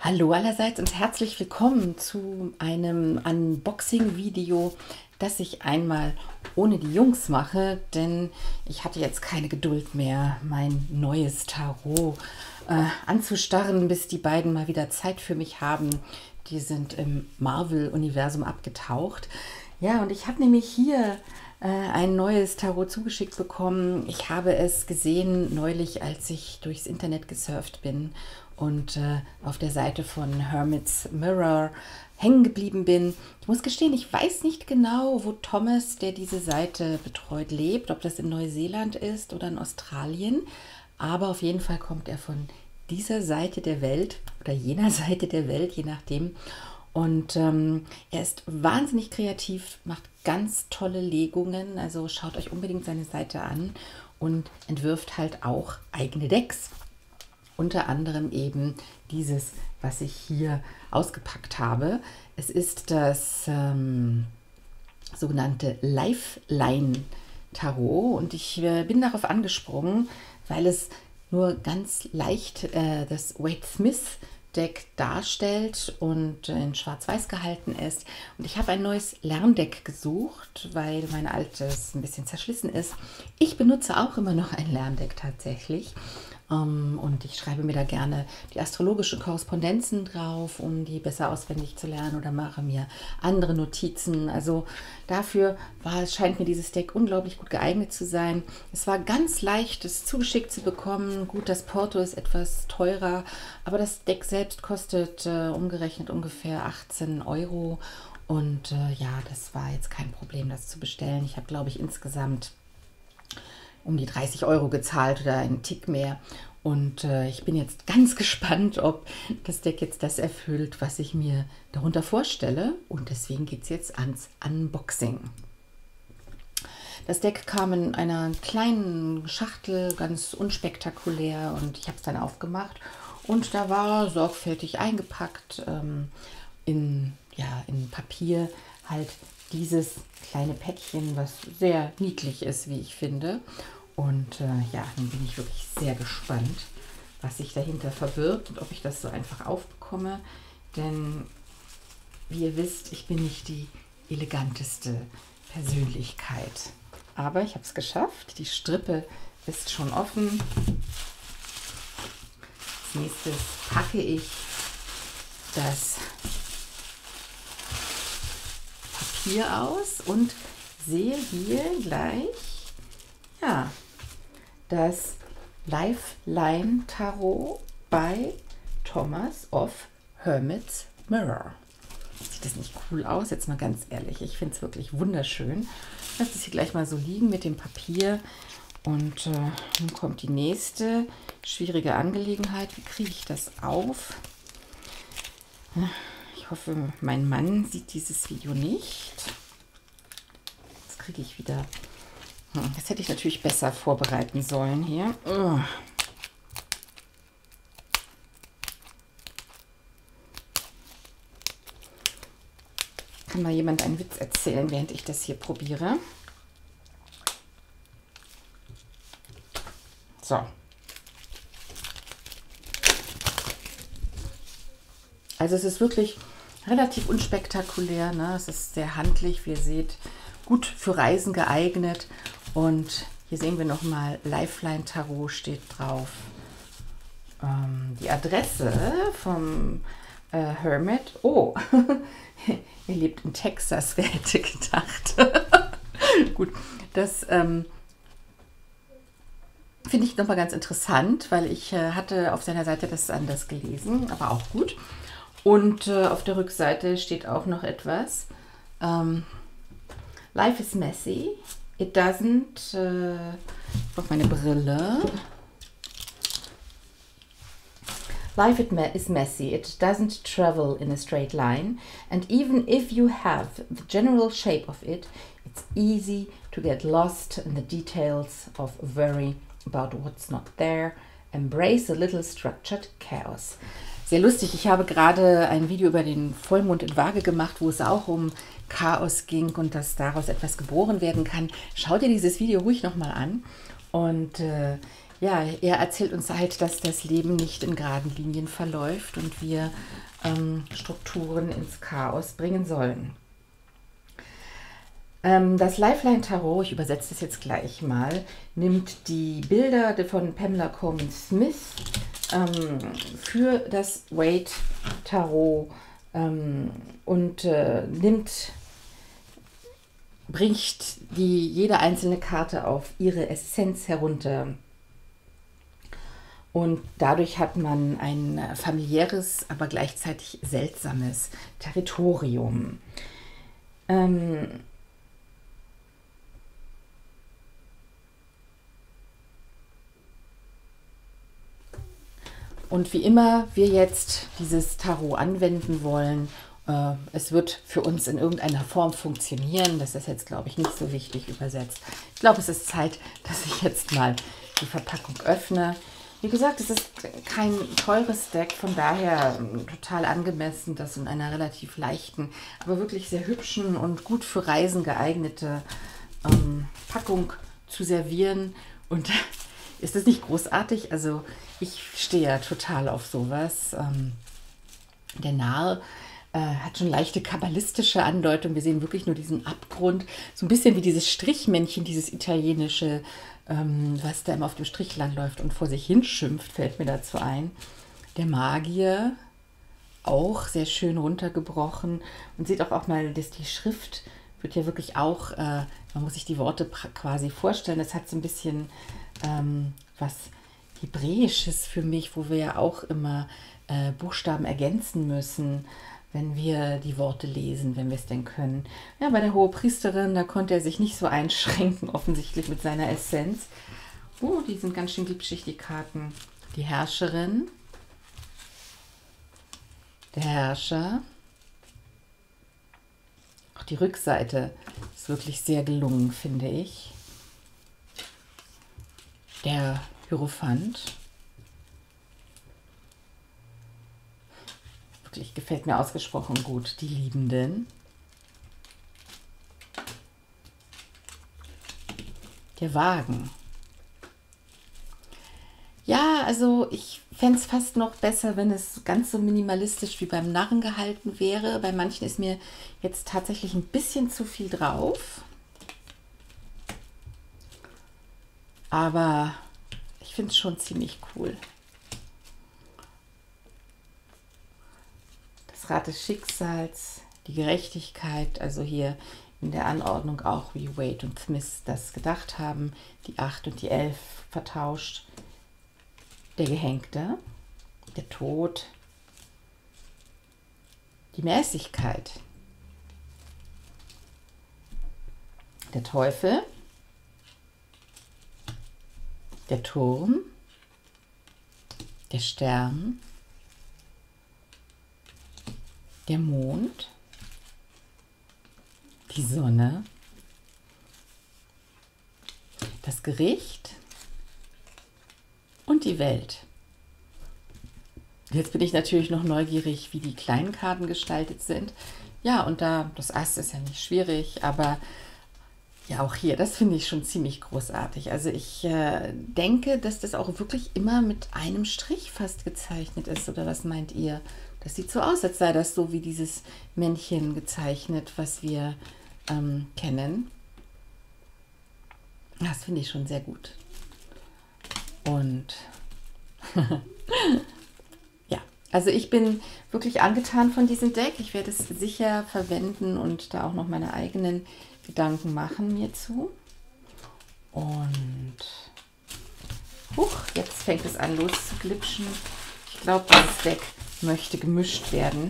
Hallo allerseits und herzlich willkommen zu einem Unboxing-Video, das ich einmal ohne die Jungs mache, denn ich hatte jetzt keine Geduld mehr, mein neues Tarot anzustarren, bis die beiden mal wieder Zeit für mich haben. Die sind im Marvel-Universum abgetaucht. Ja, und ich habe nämlich hier ein neues Tarot zugeschickt bekommen. Ich habe es gesehen neulich, als ich durchs Internet gesurft bin und auf der Seite von Hermit's Mirror hängen geblieben bin. Ich muss gestehen, ich weiß nicht genau, wo Thomas, der diese Seite betreut, lebt, ob das in Neuseeland ist oder in Australien, aber auf jeden Fall kommt er von dieser Seite der Welt oder jener Seite der Welt, je nachdem. Und er ist wahnsinnig kreativ, macht ganz tolle Legungen, also schaut euch unbedingt seine Seite an und entwirft halt auch eigene Decks. Unter anderem eben dieses, was ich hier ausgepackt habe. Es ist das sogenannte Lifeline Tarot und ich bin darauf angesprungen, weil es nur ganz leicht das Wade Smith Deck darstellt und in Schwarz-Weiß gehalten ist. Und ich habe ein neues Lerndeck gesucht, weil mein altes ein bisschen zerschlissen ist. Ich benutze auch immer noch ein Lerndeck tatsächlich. Und ich schreibe mir da gerne die astrologischen Korrespondenzen drauf, um die besser auswendig zu lernen, oder mache mir andere Notizen. Also dafür scheint mir dieses Deck unglaublich gut geeignet zu sein. Es war ganz leicht, es zugeschickt zu bekommen. Gut, das Porto ist etwas teurer, aber das Deck selbst kostet umgerechnet ungefähr 18 Euro. Und ja, das war jetzt kein Problem, das zu bestellen. Ich habe, glaube ich, insgesamt um die 30 Euro gezahlt oder einen Tick mehr. Und ich bin jetzt ganz gespannt, ob das Deck jetzt das erfüllt, was ich mir darunter vorstelle. Und deswegen geht es jetzt ans Unboxing. Das Deck kam in einer kleinen Schachtel, ganz unspektakulär, und ich habe es dann aufgemacht. Und da war sorgfältig eingepackt in Papier halt dieses kleine Päckchen, was sehr niedlich ist, wie ich finde. Und ja, nun bin ich wirklich sehr gespannt, was sich dahinter verbirgt und ob ich das so einfach aufbekomme. Denn, wie ihr wisst, ich bin nicht die eleganteste Persönlichkeit. Aber ich habe es geschafft. Die Strippe ist schon offen. Als nächstes packe ich das Papier aus und sehe hier gleich, ja, das Lifeline Tarot bei Thomas of Hermit's Mirror. Sieht das nicht cool aus? Jetzt mal ganz ehrlich, ich finde es wirklich wunderschön. Ich lasse es hier gleich mal so liegen mit dem Papier. Und nun kommt die nächste schwierige Angelegenheit. Wie kriege ich das auf? Ich hoffe, mein Mann sieht dieses Video nicht. Jetzt kriege ich wieder... Das hätte ich natürlich besser vorbereiten sollen hier. Kann mal jemand einen Witz erzählen, während ich das hier probiere? So. Also es ist wirklich relativ unspektakulär, ne? Es ist sehr handlich, wie ihr seht, gut für Reisen geeignet. Und hier sehen wir nochmal, Lifeline Tarot steht drauf. Die Adresse vom Hermit. Oh, er lebt in Texas, wer hätte gedacht. Gut, das finde ich nochmal ganz interessant, weil ich hatte auf seiner Seite das anders gelesen, aber auch gut. Und auf der Rückseite steht auch noch etwas. Life is messy. It doesn't, ich brauche meine Brille. Life is messy. It doesn't travel in a straight line. And even if you have the general shape of it, it's easy to get lost in the details of worry about what's not there. Embrace a little structured chaos. Sehr lustig, ich habe gerade ein Video über den Vollmond in Waage gemacht, wo es auch um Chaos ging und dass daraus etwas geboren werden kann. Schaut dir dieses Video ruhig nochmal an. Und ja, er erzählt uns halt, dass das Leben nicht in geraden Linien verläuft und wir Strukturen ins Chaos bringen sollen. Das Lifeline Tarot, ich übersetze das jetzt gleich mal, nimmt die Bilder von Pamela Coleman Smith für das Waite Tarot und bricht jede einzelne Karte auf ihre Essenz herunter. Und dadurch hat man ein familiäres, aber gleichzeitig seltsames Territorium. Und wie immer wir jetzt dieses Tarot anwenden wollen, es wird für uns in irgendeiner Form funktionieren. Das ist jetzt, glaube ich, nicht so wichtig übersetzt. Ich glaube, es ist Zeit, dass ich jetzt mal die Verpackung öffne. Wie gesagt, es ist kein teures Deck, von daher total angemessen, das in einer relativ leichten, aber wirklich sehr hübschen und gut für Reisen geeignete Packung zu servieren. Und ist das nicht großartig? Also ich stehe ja total auf sowas. Der Narr hat schon leichte kabbalistische Andeutung. Wir sehen wirklich nur diesen Abgrund. So ein bisschen wie dieses Strichmännchen, dieses italienische, was da immer auf dem Strich langläuft und vor sich hinschimpft, fällt mir dazu ein. Der Magier, auch sehr schön runtergebrochen. Und sieht auch mal, dass die Schrift wird ja wirklich auch, man muss sich die Worte quasi vorstellen, das hat so ein bisschen was Hebräisches für mich, wo wir ja auch immer Buchstaben ergänzen müssen, wenn wir die Worte lesen, wenn wir es denn können. Ja, bei der Hohepriesterin, da konnte er sich nicht so einschränken, offensichtlich mit seiner Essenz. Oh, die sind ganz schön glitschig, die Karten. Die Herrscherin, der Herrscher. Auch die Rückseite ist wirklich sehr gelungen, finde ich. Der Hierophant. Wirklich gefällt mir ausgesprochen gut. Die Liebenden. Der Wagen. Ja, also ich fände es fast noch besser, wenn es ganz so minimalistisch wie beim Narren gehalten wäre. Bei manchen ist mir jetzt tatsächlich ein bisschen zu viel drauf. Aber ich finde es schon ziemlich cool. Das Rad des Schicksals, die Gerechtigkeit, also hier in der Anordnung auch, wie Waite und Smith das gedacht haben, die 8 und die 11 vertauscht. Der Gehängte, der Tod, die Mäßigkeit, der Teufel, der Turm, der Stern, der Mond, die Sonne, das Gericht und die Welt. Jetzt bin ich natürlich noch neugierig, wie die kleinen Karten gestaltet sind. Ja, und da, das Ass ist ja nicht schwierig, aber ja, auch hier, das finde ich schon ziemlich großartig. Also ich denke, dass das auch wirklich immer mit einem Strich fast gezeichnet ist. Oder was meint ihr? Das sieht so aus, als sei das so wie dieses Männchen gezeichnet, was wir kennen. Das finde ich schon sehr gut. Und ja, also ich bin wirklich angetan von diesem Deck. Ich werde es sicher verwenden und da auch noch meine eigenen Gedanken machen mir zu. Und jetzt fängt es an loszuglitschen. Ich glaube, dieses Deck möchte gemischt werden.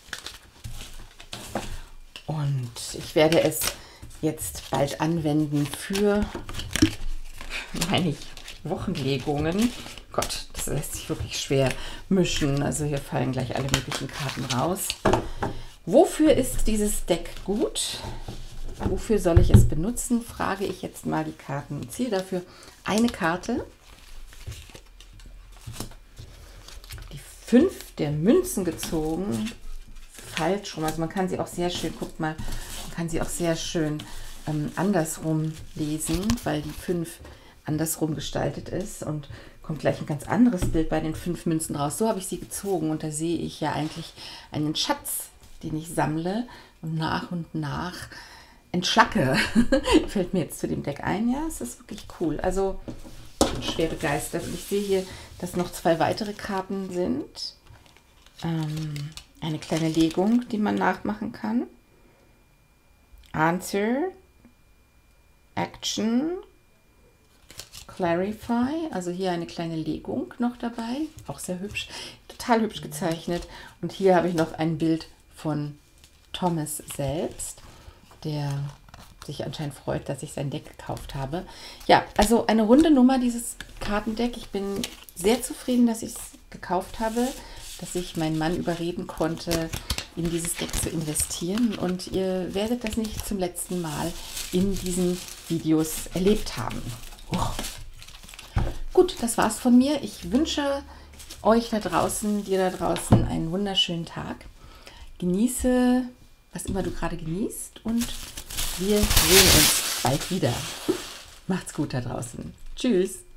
Und ich werde es jetzt bald anwenden für meine Wochenlegungen. Gott, das lässt sich wirklich schwer mischen. Also hier fallen gleich alle möglichen Karten raus. Wofür ist dieses Deck gut? Wofür soll ich es benutzen? Frage ich jetzt mal die Karten und ziehe dafür eine Karte. Die 5 der Münzen gezogen. Falsch rum. Also man kann sie auch sehr schön, guckt mal, man kann sie auch sehr schön andersrum lesen, weil die 5 andersrum gestaltet ist und kommt gleich ein ganz anderes Bild bei den 5 Münzen raus. So habe ich sie gezogen und da sehe ich ja eigentlich einen Schatz, den ich sammle und nach entschlacke. Fällt mir jetzt zu dem Deck ein. Ja, es ist wirklich cool. Also ich bin schwer begeistert. Und ich sehe hier, dass noch 2 weitere Karten sind. Eine kleine Legung, die man nachmachen kann. Answer, Action, Clarify, also hier eine kleine Legung noch dabei, auch sehr hübsch, total hübsch gezeichnet. Und hier habe ich noch ein Bild von Thomas selbst, der sich anscheinend freut, dass ich sein Deck gekauft habe. Ja, also eine runde Nummer, dieses Kartendeck. Ich bin sehr zufrieden, dass ich es gekauft habe, dass ich meinen Mann überreden konnte, in dieses Deck zu investieren. Und ihr werdet das nicht zum letzten Mal in diesen Videos erlebt haben. Gut, das war's von mir. Ich wünsche euch da draußen, dir da draußen, einen wunderschönen Tag. Genieße, was immer du gerade genießt, und wir sehen uns bald wieder. Macht's gut da draußen. Tschüss.